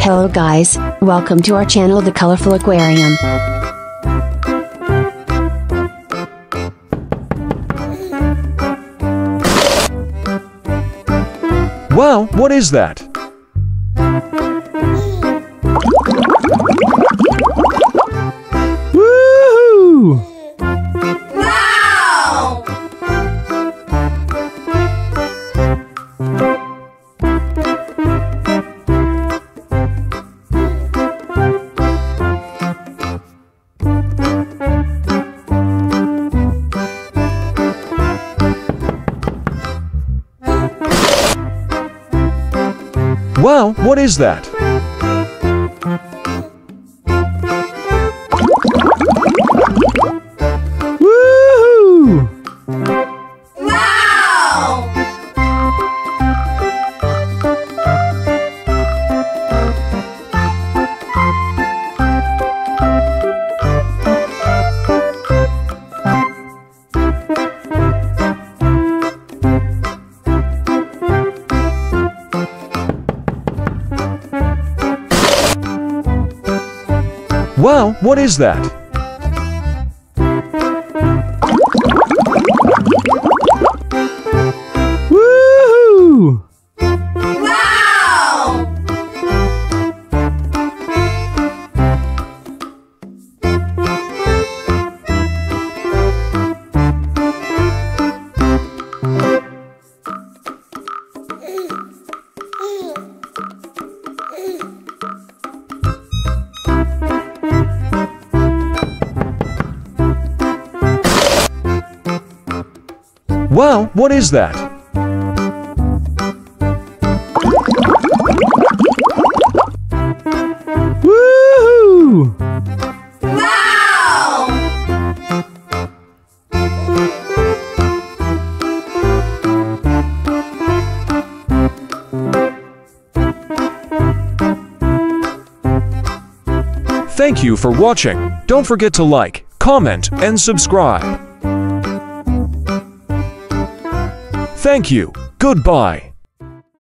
Hello guys, welcome to our channel The Colorful Aquarium. Wow, what is that? Woohoo! Wow! Wow, what is that? Woohoo! Wow! Wow, what is that? Woohoo! Wow! Wow, what is that? Woohoo! Wow! Thank you for watching. Don't forget to like, comment, and subscribe. Thank you. Goodbye.